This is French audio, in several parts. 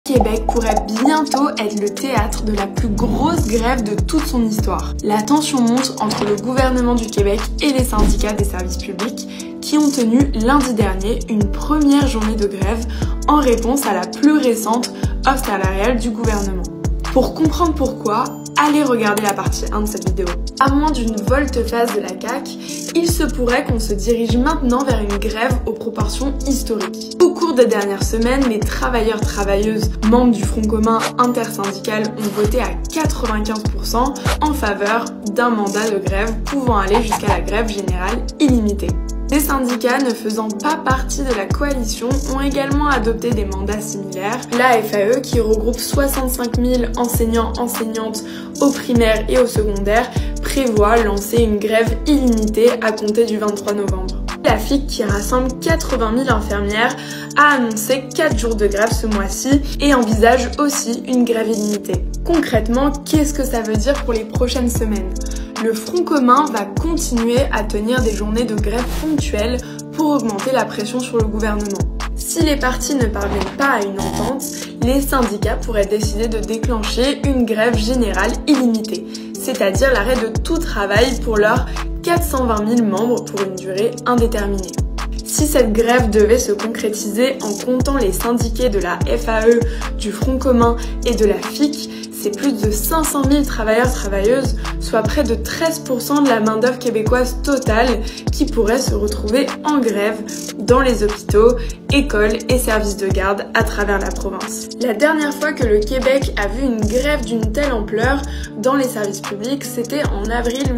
Québec pourrait bientôt être le théâtre de la plus grosse grève de toute son histoire. La tension monte entre le gouvernement du Québec et les syndicats des services publics qui ont tenu lundi dernier une première journée de grève en réponse à la plus récente offre salariale du gouvernement. Pour comprendre pourquoi, allez regarder la partie 1 de cette vidéo. À moins d'une volte-face de la CAQ, il se pourrait qu'on se dirige maintenant vers une grève aux proportions historiques. Au cours des dernières semaines, les travailleurs-travailleuses membres du Front commun intersyndical ont voté à 95% en faveur d'un mandat de grève pouvant aller jusqu'à la grève générale illimitée. Des syndicats ne faisant pas partie de la coalition ont également adopté des mandats similaires. La FAE, qui regroupe 65 000 enseignants-enseignantes au primaire et au secondaire, prévoit lancer une grève illimitée à compter du 23 novembre. La FIC, qui rassemble 80 000 infirmières, a annoncé 4 jours de grève ce mois-ci et envisage aussi une grève illimitée. Concrètement, qu'est-ce que ça veut dire pour les prochaines semaines ? Le Front commun va continuer à tenir des journées de grève ponctuelles pour augmenter la pression sur le gouvernement. Si les partis ne parviennent pas à une entente, les syndicats pourraient décider de déclencher une grève générale illimitée, c'est-à-dire l'arrêt de tout travail pour leurs 420 000 membres pour une durée indéterminée. Si cette grève devait se concrétiser en comptant les syndiqués de la FAE, du Front commun et de la FIC, c'est plus de 500 000 travailleurs-travailleuses, soit près de 13% de la main-d'œuvre québécoise totale, qui pourraient se retrouver en grève dans les hôpitaux, écoles et services de garde à travers la province. La dernière fois que le Québec a vu une grève d'une telle ampleur dans les services publics, c'était en avril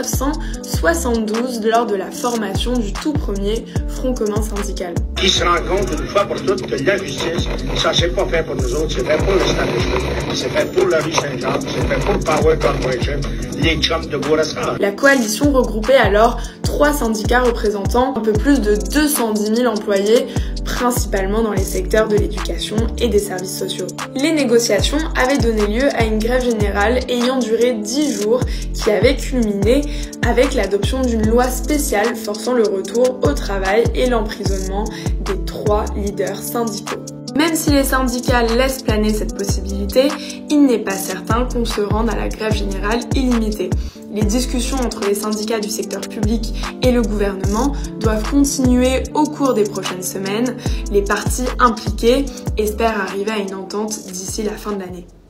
1972 lors de la formation du tout premier Front commun syndical. Qui se rend compte une fois pour toutes que la justice, ça c'est pas fait pour nous autres, c'est fait pour l'establishment, c'est fait pour la rue Saint-Jean, c'est fait pour Power Corporation, les chums de Bourassa. La coalition regroupait alors 3 syndicats représentant un peu plus de 210 000 employés, principalement dans les secteurs de l'éducation et des services sociaux. Les négociations avaient donné lieu à une grève générale ayant duré 10 jours qui avait culminé avec l'adoption d'une loi spéciale forçant le retour au travail et l'emprisonnement des 3 leaders syndicaux. Même si les syndicats laissent planer cette possibilité, il n'est pas certain qu'on se rende à la grève générale illimitée. Les discussions entre les syndicats du secteur public et le gouvernement doivent continuer au cours des prochaines semaines. Les parties impliquées espèrent arriver à une entente d'ici la fin de l'année.